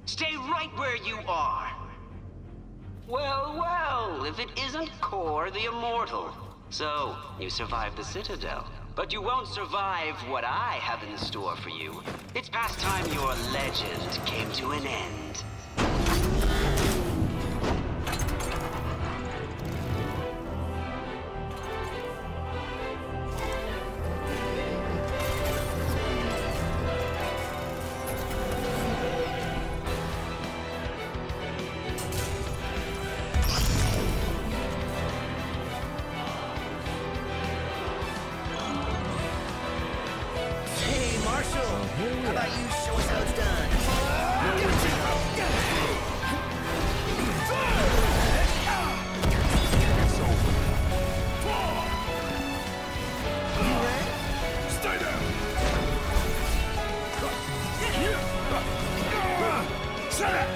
Stay right where you are. Well, well, if it isn't Core the Immortal. So, you survived the Citadel. But you won't survive what I have in store for you. It's past time your legend came to an end. How about you show us how it's done? You ready? Stay down! Shut up!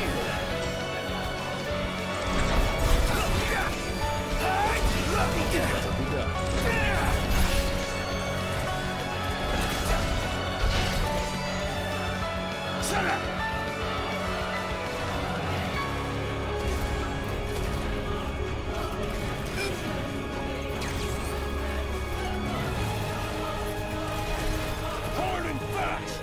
Shut up! Hard and fast!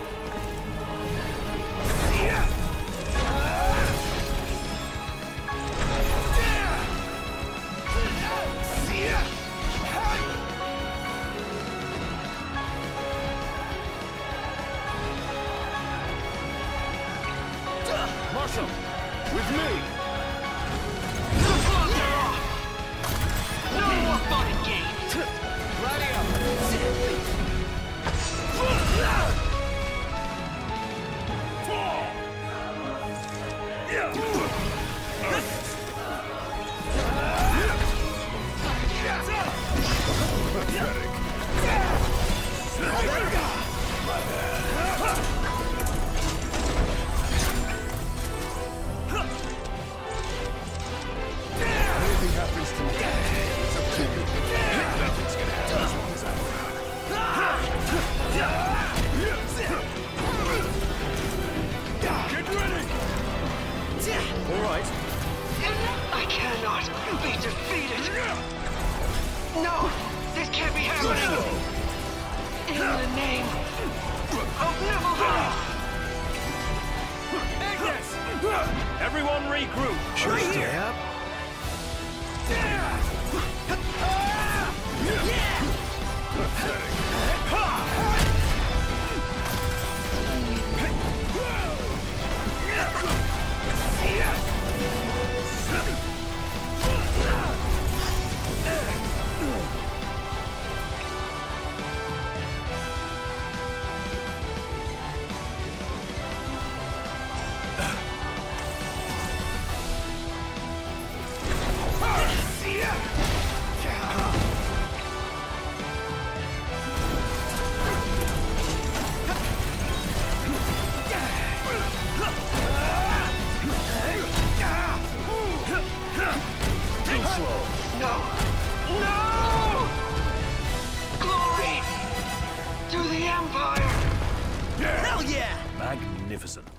Marshal, with me! No more fun and games! Anything happens to me, it's up to you. Nothing's gonna happen as long as I'm around. Get ready! All right. I cannot be defeated! No! This can't be happening! In the name of Nibelheim! Agnes! Everyone regroup! Sure, yep. No! No! Glory to the Empire! Hell yeah! Magnificent.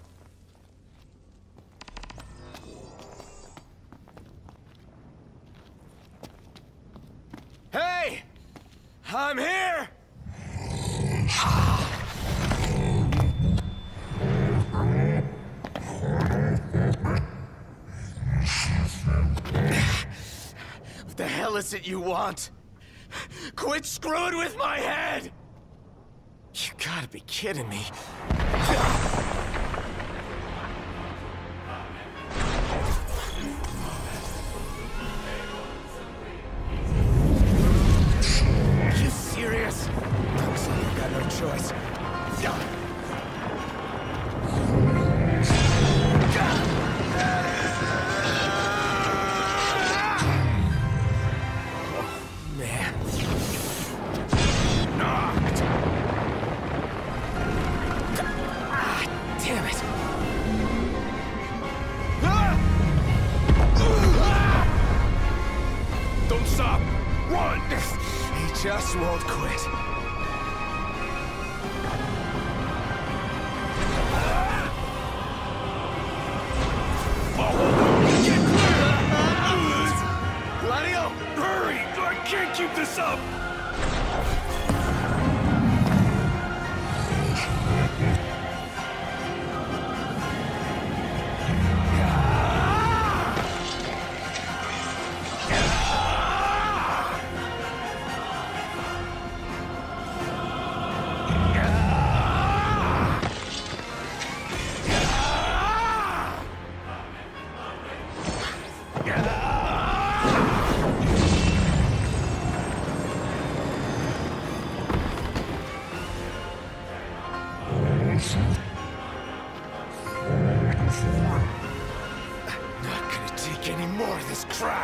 Hey! I'm here! What the hell is it you want? Quit screwing with my head! You gotta be kidding me. Are you serious? Looks like you've got no choice. Man. Ah, damn it. Don't stop! Run! He just won't quit. trap!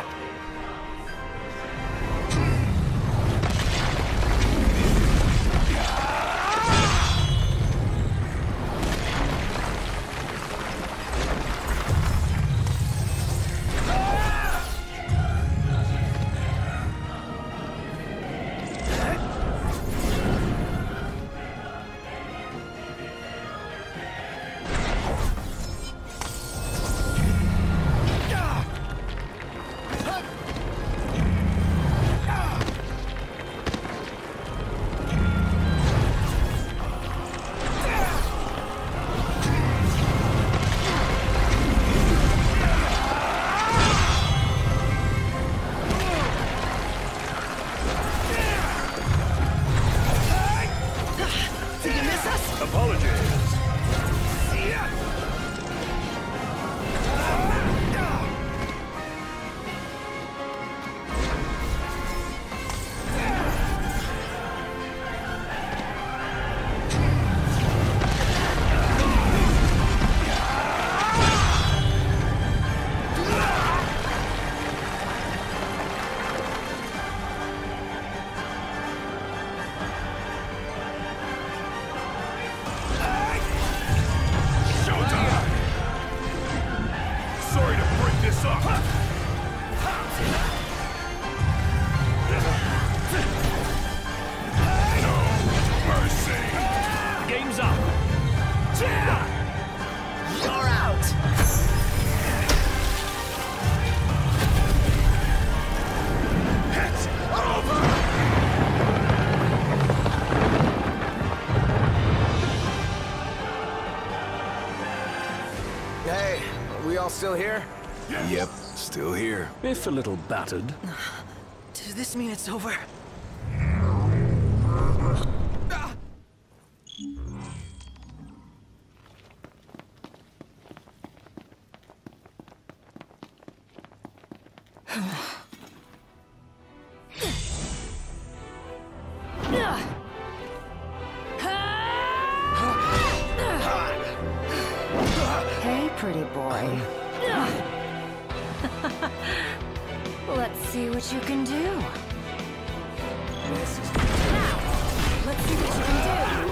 Hey, we all still here? Yep, still here. If a little battered. Does this mean it's over? Hey, pretty boy. Let's see what you can do. Now, let's see what you can do.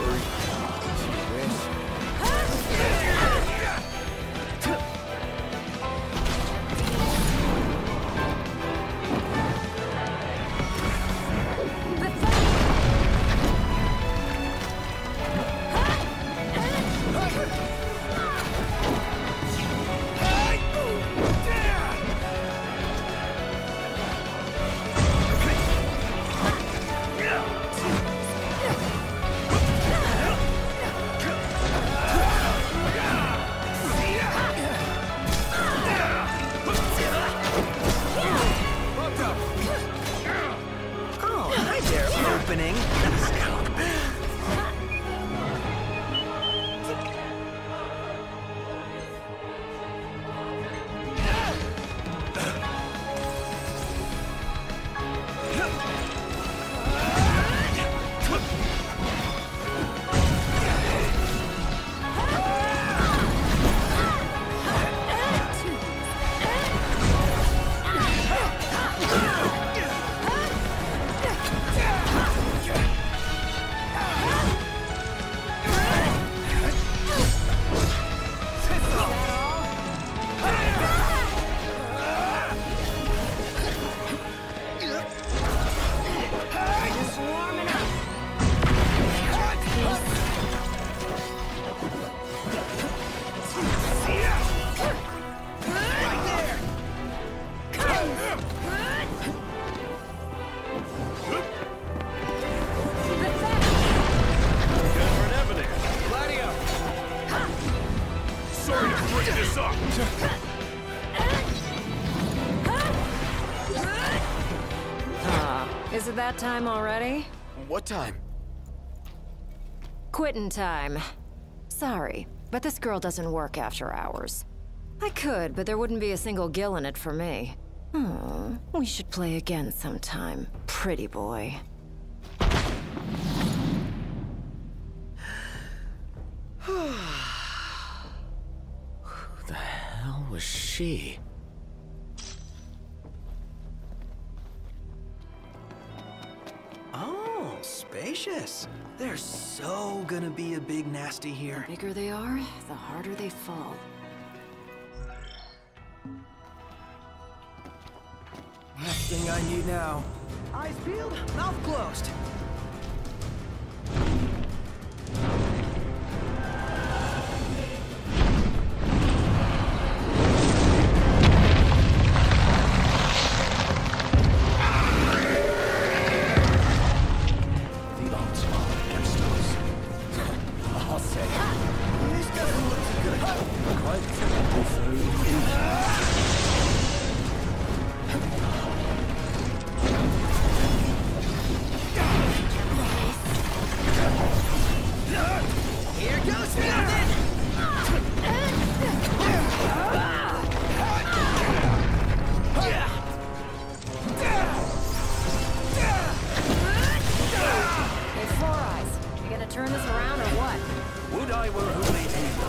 Is it that time already? What time? Quitting time. Sorry, but this girl doesn't work after hours. I could, but there wouldn't be a single gill in it for me. Oh, we should play again sometime, pretty boy. Who the hell was she? delicious. There's so gonna be a big nasty here. The bigger they are, the harder they fall. Last thing I need now. Eyes peeled, mouth closed. Turn this around or what? Would I were only able.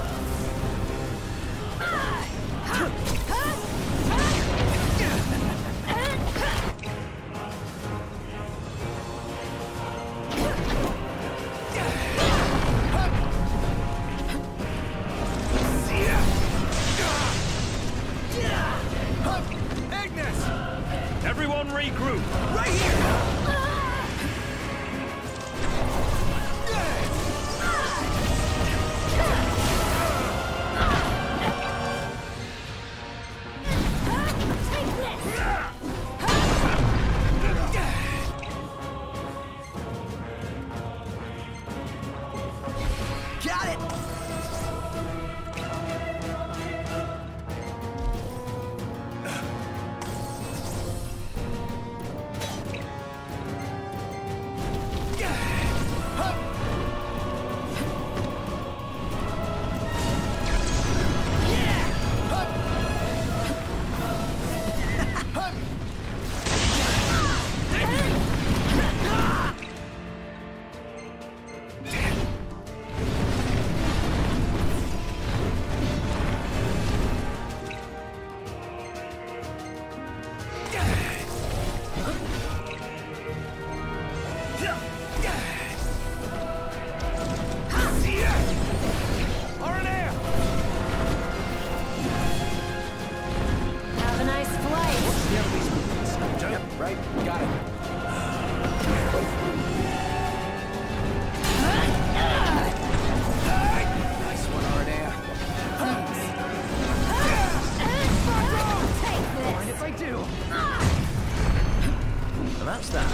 Agnes! Everyone regroup! Right here! Got it! Have a nice flight. Yep, right, got it. Nice one, Arnea. Mind if I do? So that's that.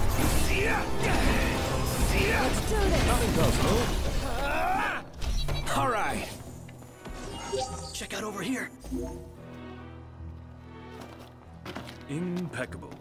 Let's do this. Nothing personal. All right. Check out over here. Impeccable.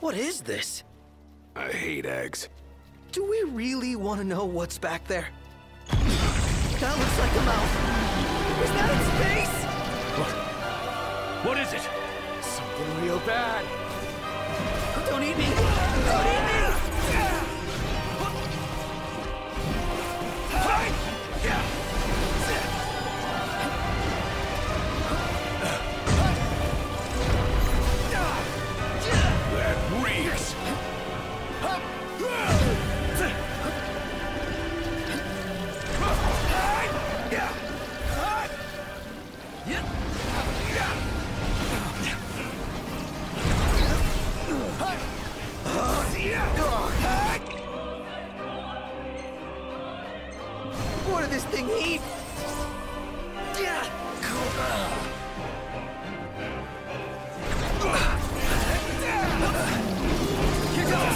What is this? I hate eggs. Do we really want to know what's back there? That looks like a mouth. Is that in space? What is it? Something real bad. Don't eat me! Don't eat me! That reeks. What did this thing eat? Here goes!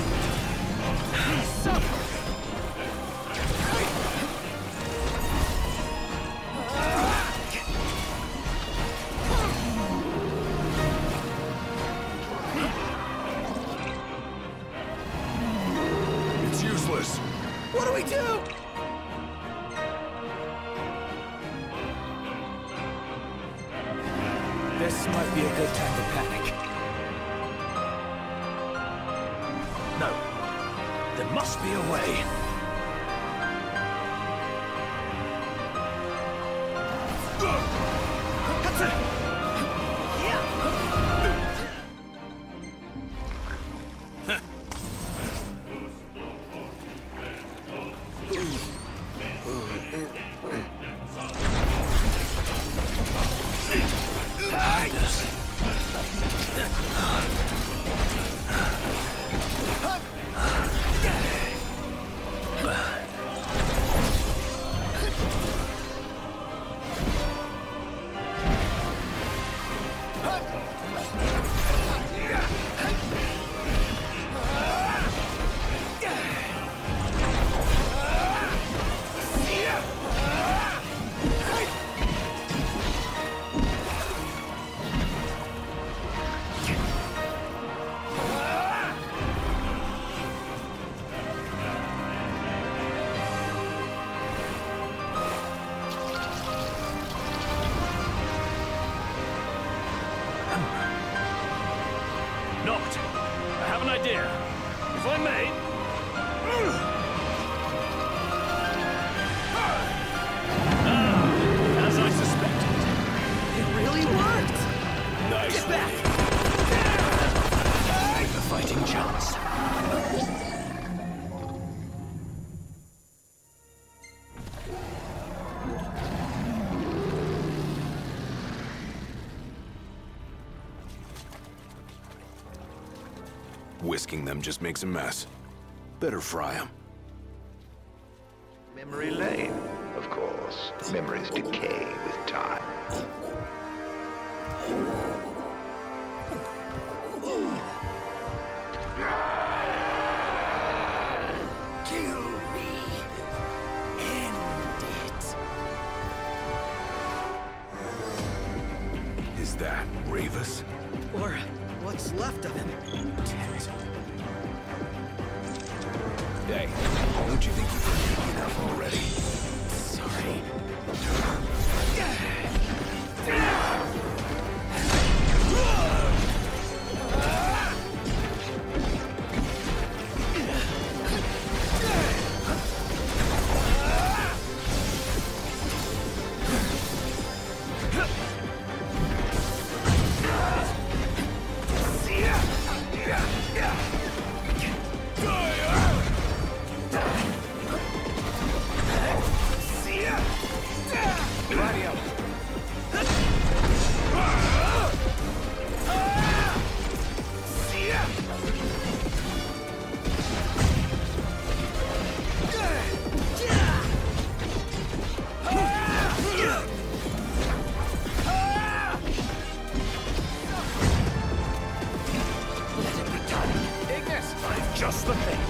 It's useless. What do we do? This might be a good time to panic. No. There must be a way. Not. I have an idea. If I may. As I suspected. It really worked! Nice. Get back! A fighting chance. Whisking them just makes a mess. Better fry them. Memory lane, of course. Memories decay with time. Kill me. End it. Is that Ravis? Or what's left of him. Hey, don't you think you've been big enough already? Sorry. Just the thing.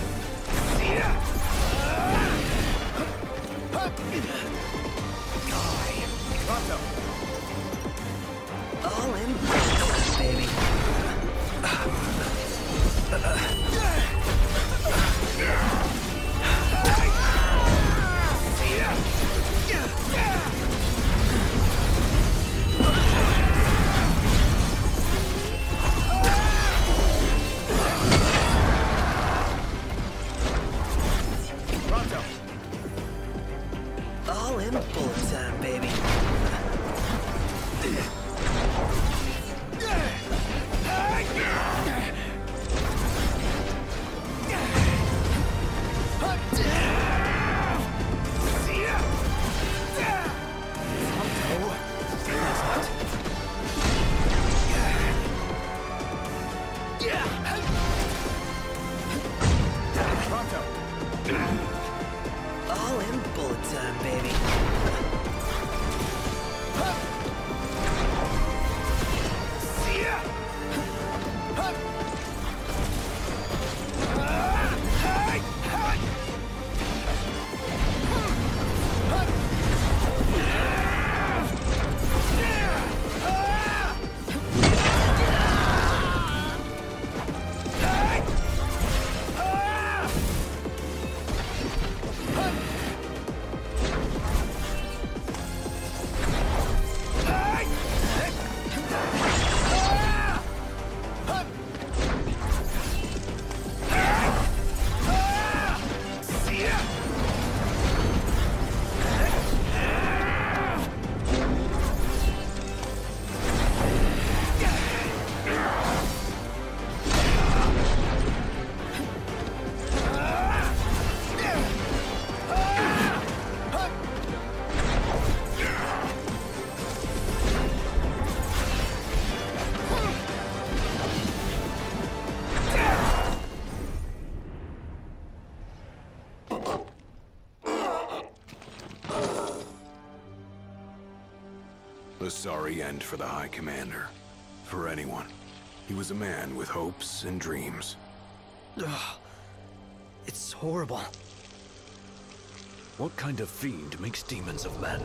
Pronto. All in, baby. Pronto. All in bullet time, baby. Pronto. All in bullet time, baby. A sorry end for the High Commander. For anyone. He was a man with hopes and dreams. Ugh. It's horrible. What kind of fiend makes demons of men?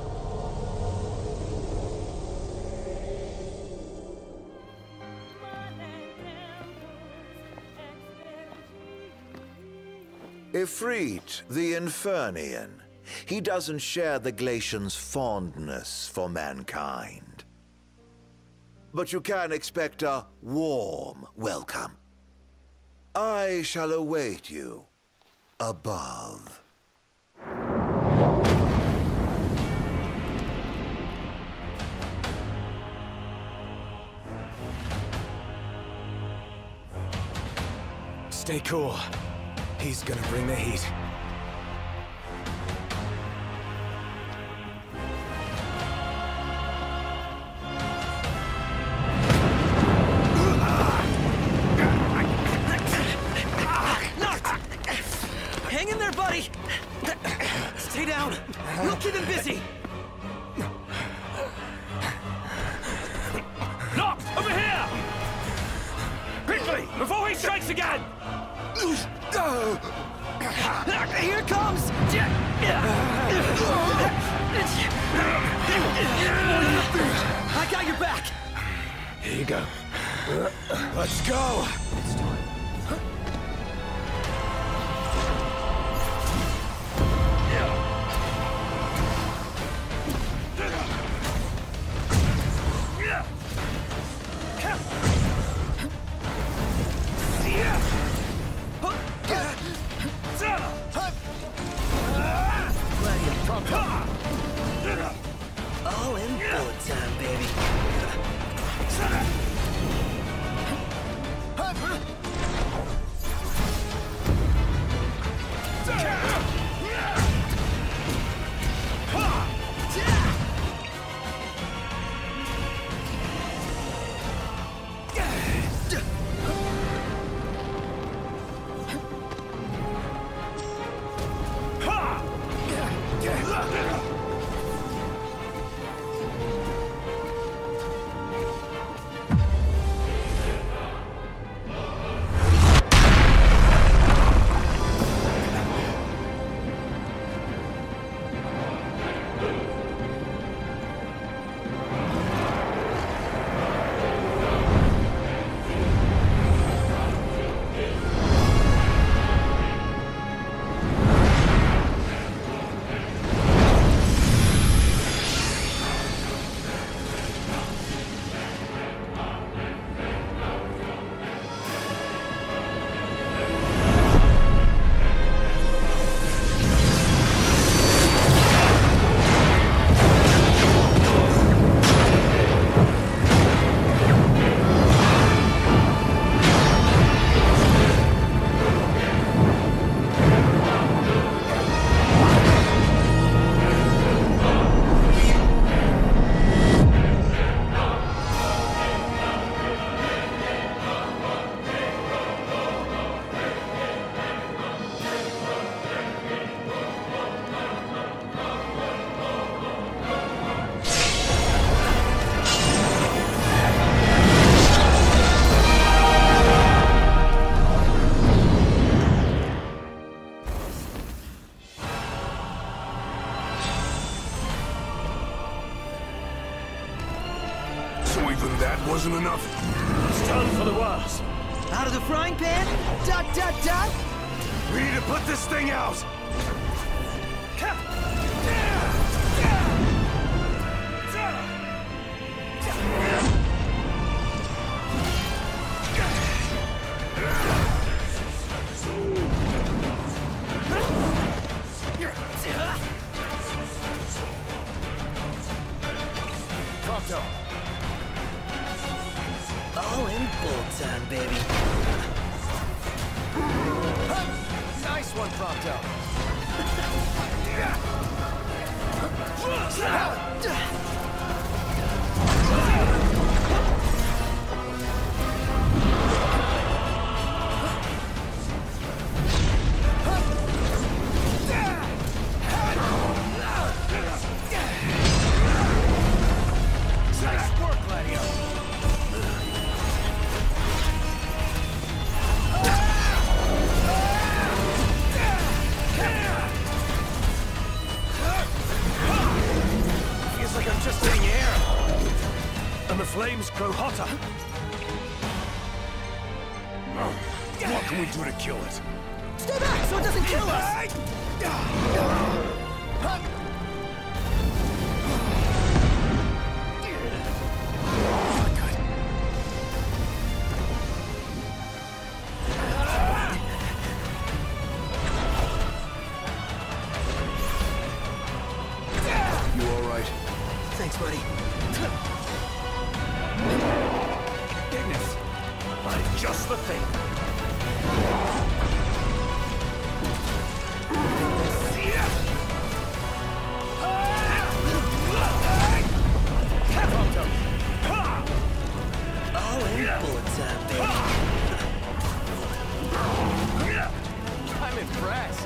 Ifrit, the Infernian. He doesn't share the Glacian's fondness for mankind. But you can expect a warm welcome. I shall await you above. Stay cool. He's gonna bring the heat. Hang in there, buddy! Stay down. We'll keep him busy. Knock! Over here! Quickly! Before he strikes again! Here it comes! I got your back! Here you go. Let's go! All in bullet time, baby. That wasn't enough. It's done for the worst. Out of the frying pan? Dot, dot, dot! We need to put this thing out! Prompto. All in bull time, baby. Nice one, Prompto. Nice work, Gladio. Feels like I'm just getting air. And the flames grow hotter. What can we do to kill it? Stay back so it doesn't kill us! You all right? Thanks, buddy. Ignis. I'm just the thing. All in bullet time, baby. I'm impressed.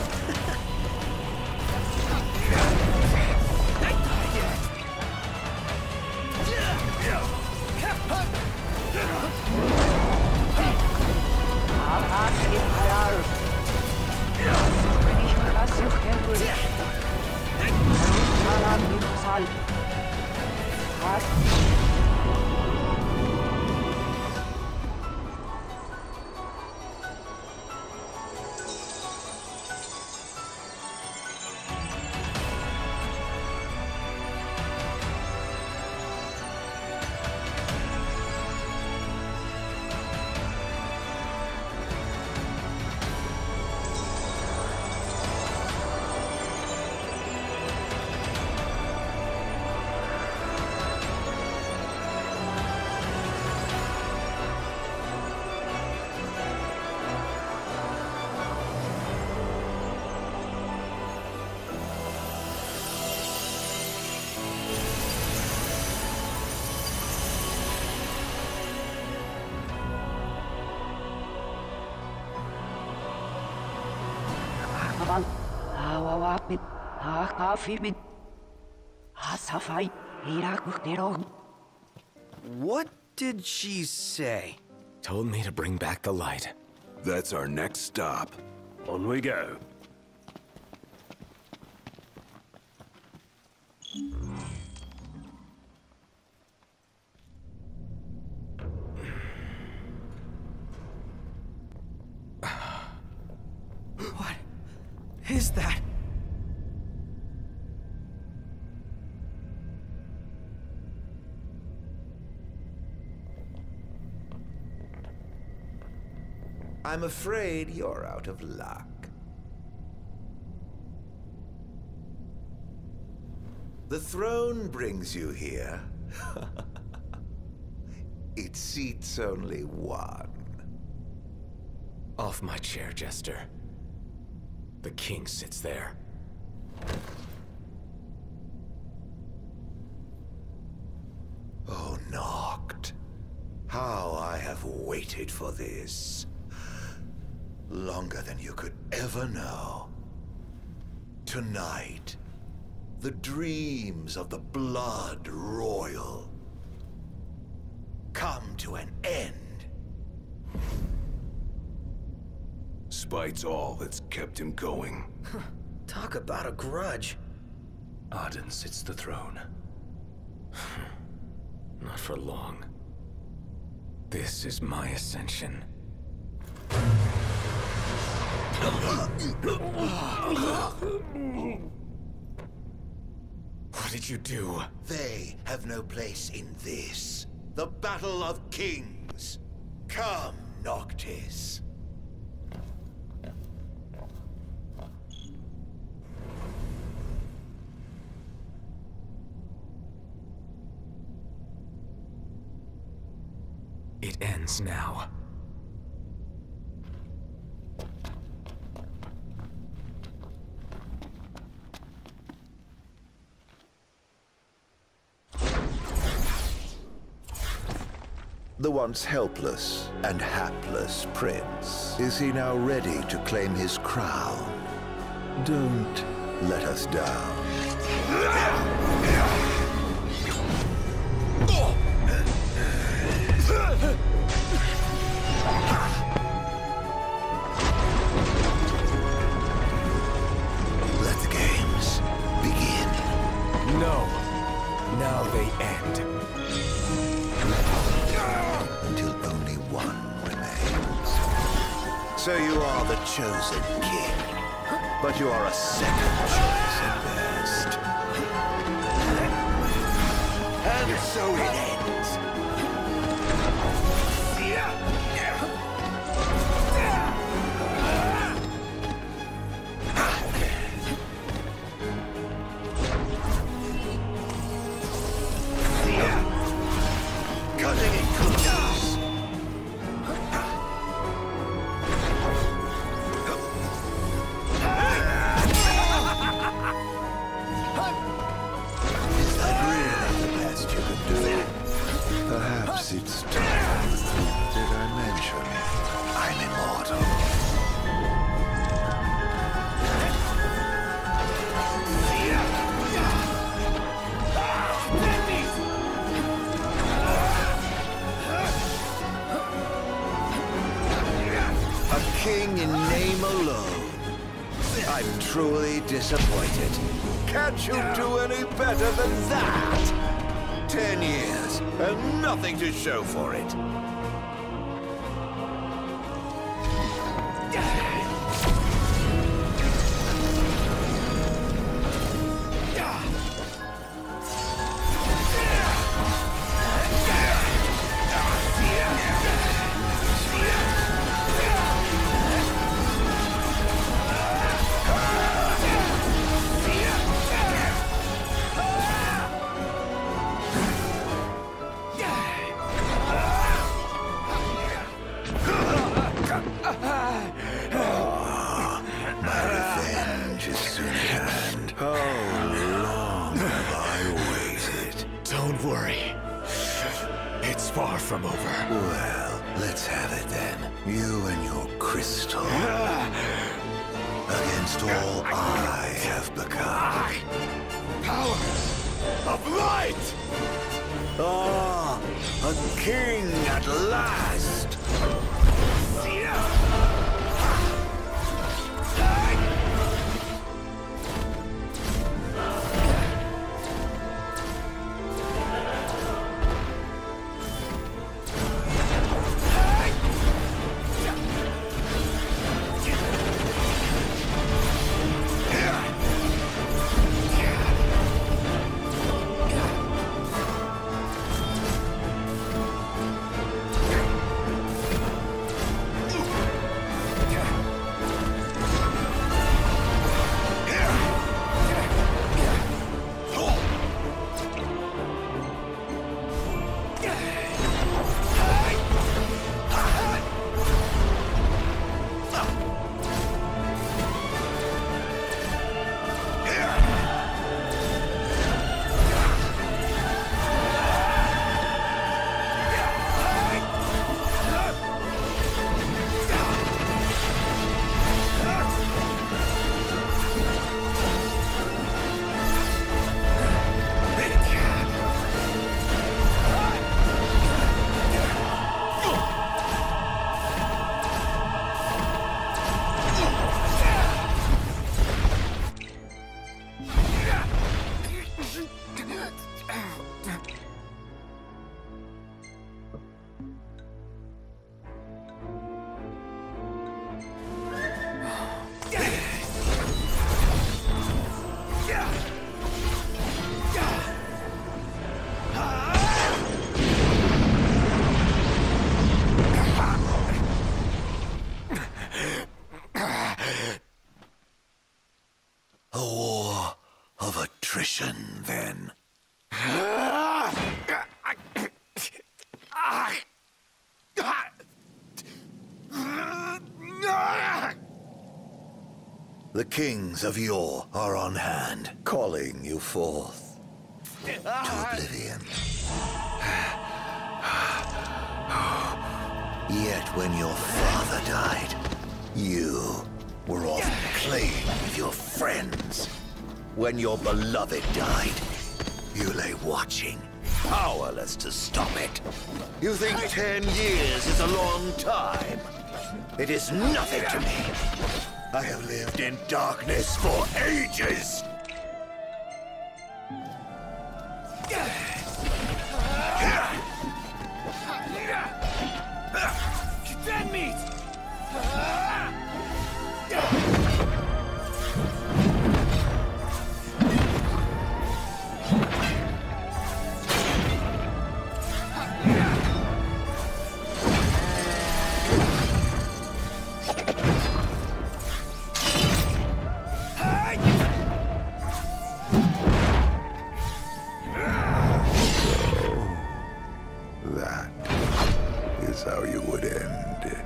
What did she say? Told me to bring back the light. That's our next stop. On we go. What is that? I'm afraid you're out of luck. The throne brings you here. It seats only one. Off my chair, Jester. The king sits there. Oh, Noct. How I have waited for this. Longer than you could ever know. Tonight, the dreams of the Blood Royal come to an end. Spite's all that's kept him going. Talk about a grudge. Arden sits the throne. Not for long. This is my ascension. What did you do? They have no place in this. The Battle of Kings. Come, Noctis. It ends now. The once helpless and hapless prince. Is he now ready to claim his crown? Don't let us down. Let the games begin. No. Now they end. Until only one remains. So you are the chosen king, but you are a second choice at best. And so it ends. Cutting it close. Is that really the best you could do? Perhaps it's time. Did I mention I'm immortal? A king in name alone. I'm truly disappointed. Can't you do any better than that? 10 years, and nothing to show for it. My revenge is soon at hand. How long have I waited? Don't worry. It's far from over. Well, let's have it then. You and your crystal. Against all I have become. Power of light! Ah, a king at last! Listen, then. The kings of yore are on hand, calling you forth to oblivion. Yet when your father died, you were off playing with your friends. When your beloved died, you lay watching, powerless to stop it. You think 10 years is a long time? It is nothing to me. I have lived in darkness for ages. Dead meat! That is how you would end it.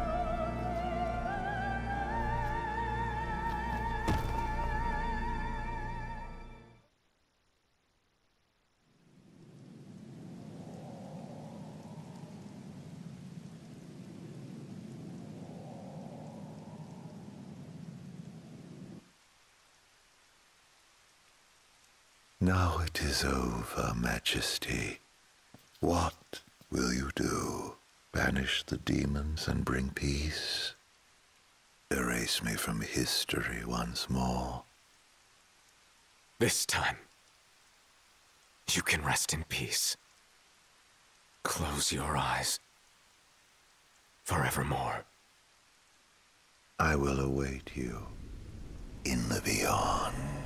Now it is over, Majesty. What will you do? Banish the demons and bring peace? Erase me from history once more? This time, you can rest in peace. Close your eyes. Forevermore. I will await you in the beyond.